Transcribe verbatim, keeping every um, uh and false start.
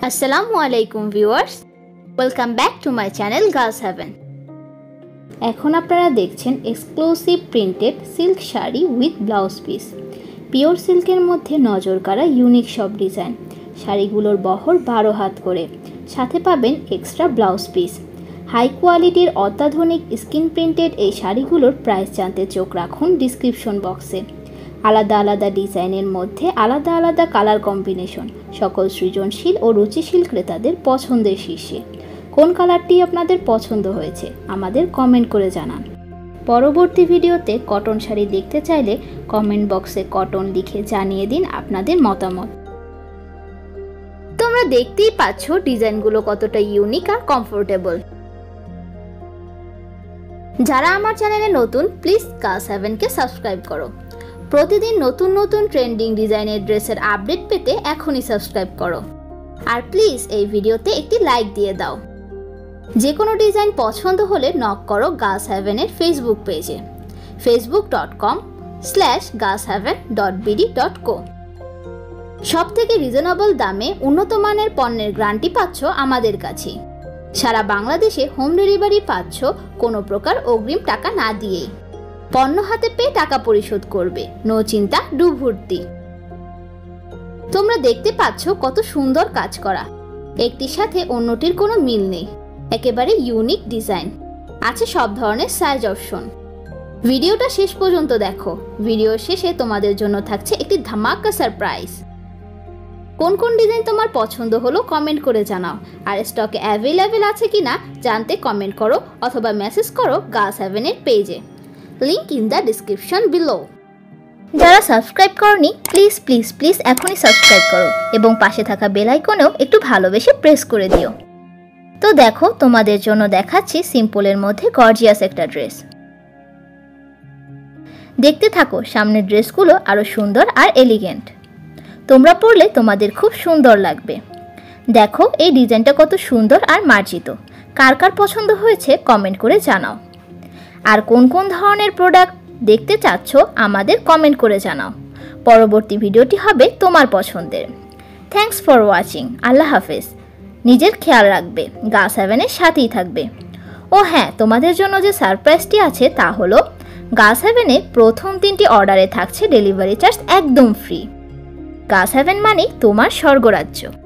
আসসালামু আলাইকুম viewers, welcome back to my channel Girls Heaven. এখন আপনারা দেখছেন exclusive printed silk sari with blouse piece. Pure সিল্কের মধ্যে নজর কাড়া ইউনিক সব ডিজাইন। শাড়িগুলোর বহর বারো হাত করে, সাথে পাবেন এক্সট্রা ব্লাউজ পিস। হাই কোয়ালিটির অত্যাধুনিক স্ক্রিন প্রিন্টেড এই শাড়িগুলোর প্রাইস জানতে চোখ রাখুন ডিসক্রিপশন বক্সে। আলাদা আলাদা ডিজাইনের মধ্যে আলাদা আলাদা কালার কম্বিনেশন, সকল সৃজনশীল ও রুচিশীল ক্রেতাদের পছন্দের শীর্ষে। কোন কালারটি আপনাদের পছন্দ হয়েছে আমাদের কমেন্ট করে জানান। পরবর্তী ভিডিওতে কটন শাড়ি দেখতে চাইলে কমেন্ট বক্সে কটন লিখে জানিয়ে দিন আপনাদের মতামত। তোমরা দেখতেই পাচ্ছ ডিজাইনগুলো কতটা ইউনিক আর কমফোর্টেবল। যারা আমার চ্যানেলে নতুন, প্লিজ গার্লস হেভেনকে সাবস্ক্রাইব করো। প্রতিদিন নতুন নতুন ট্রেন্ডিং ডিজাইনের ড্রেসের আপডেট পেতে এখনই সাবস্ক্রাইব করো। আর প্লিজ এই ভিডিওতে একটি লাইক দিয়ে দাও। যে কোনো ডিজাইন পছন্দ হলে নক করো গার্লস হেভেনের ফেসবুক পেজে, Facebook dot com slash Girls Heaven dot BD dot co. সব থেকে রিজনেবল দামে উন্নত মানের পণ্যের গ্যারান্টি পাচ্ছ আমাদের কাছে। সারা বাংলাদেশে হোম ডেলিভারি পাচ্ছ কোনো প্রকার অগ্রিম টাকা না দিয়েই। পণ্য হাতে পেয়ে টাকা পরিশোধ করবে, নো চিন্তা ডু ভর্তি। তোমরা দেখতে পাচ্ছ কত সুন্দর কাজ করা, একটির সাথে অন্যটির কোনো মিল নেই। একেবারে ইউনিক ডিজাইন, আছে সব ধরনের সাইজ অপশন। ভিডিওটা শেষ পর্যন্ত দেখো, ভিডিওর শেষে তোমাদের জন্য থাকছে একটি ধামাকা সারপ্রাইজ। কোন কোন ডিজাইন তোমার পছন্দ হলো কমেন্ট করে জানাও, আর স্টকে অ্যাভেলেবেল আছে কিনা জানতে কমেন্ট করো অথবা মেসেজ করো গার্লস হেভেনের পেজে, link in the description below. যারা সাবস্ক্রাইব করনি প্লিজ প্লিজ প্লিজ এখনই সাবস্ক্রাইব করো এবং পাশে থাকা বেল আইকনেও একটু ভালোবেসে প্রেস করে দিও। তো দেখো, তোমাদের জন্য দেখাচ্ছি সিম্পলের মধ্যে গর্জিয়াস একটা ড্রেস। দেখতে থাকো, সামনের ড্রেসগুলো আরো সুন্দর আর এলিগেন্ট। তোমরা পরলে তোমাদের খুব সুন্দর লাগবে। দেখো এই ডিজাইনটা কত সুন্দর আর মার্জিত। কার কার পছন্দ হয়েছে কমেন্ট করে জানাও। আর কোন কোন ধরনের প্রোডাক্ট দেখতে চাচ্ছ আমাদের কমেন্ট করে জানাও। পরবর্তী ভিডিওটি হবে তোমার পছন্দের। Thanks for watching. আল্লাহ হাফেজ। নিজের খেয়াল রাখবে, গার্লস হেভেনের সাথেই থাকবে। ও হ্যাঁ, তোমাদের জন্য যে সারপ্রাইজটি আছে তা হলো গার্লস হেভেনে প্রথম তিনটি অর্ডারে থাকছে ডেলিভারি চার্জ একদম ফ্রি। গার্লস হেভেন মানে তোমার স্বর্গরাজ্য।